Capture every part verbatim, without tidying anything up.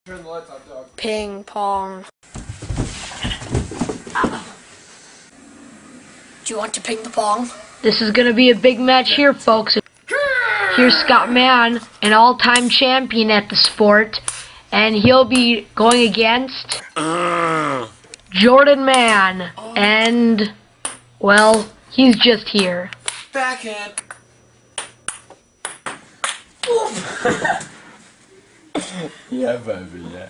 Turn the lights off, dog. Ping pong. Do you want to ping the pong? This is gonna be a big match here, folks. Here's Scott Mann, an all-time champion at the sport, and he'll be going against Jordan Mann, and, well, he's just here. Backhand. Yeah, baby, yeah.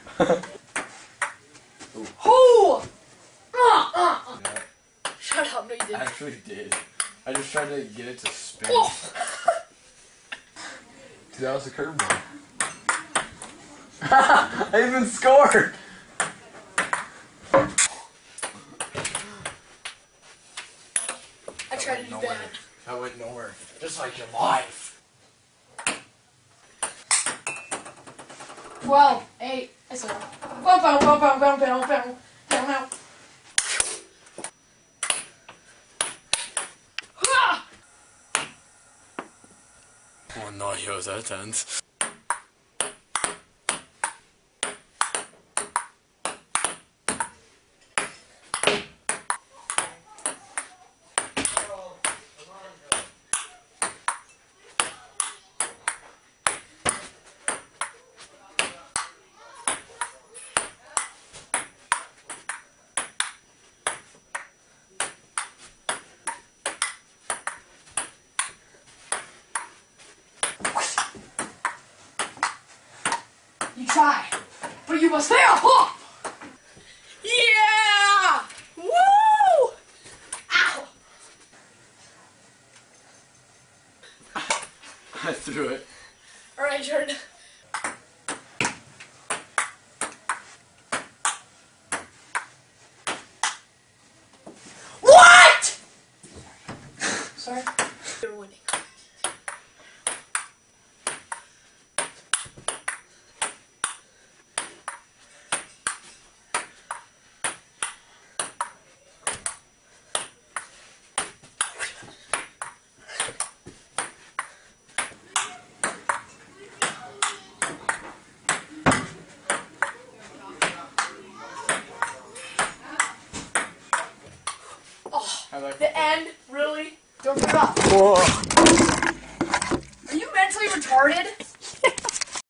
Oh! Uh, uh, uh. Yeah. Shut up, no you didn't. I actually did. I just tried to get it to spin. Oh. Dude, that was a curveball. I even scored! I tried to do nowhere. that. That went nowhere. Just like your life. Twelve, eight, I saw. Boom, boom, boom, boom, boom, boom, boom, boom, boom. Oh no, yo, that tense. You try, but you must fail. Huh? Yeah! Woo! Ow! I threw it. Alright, Jordan. What? Sorry. You're winning. Oh, the end? Really? Don't give up. Whoa. Are you mentally retarded?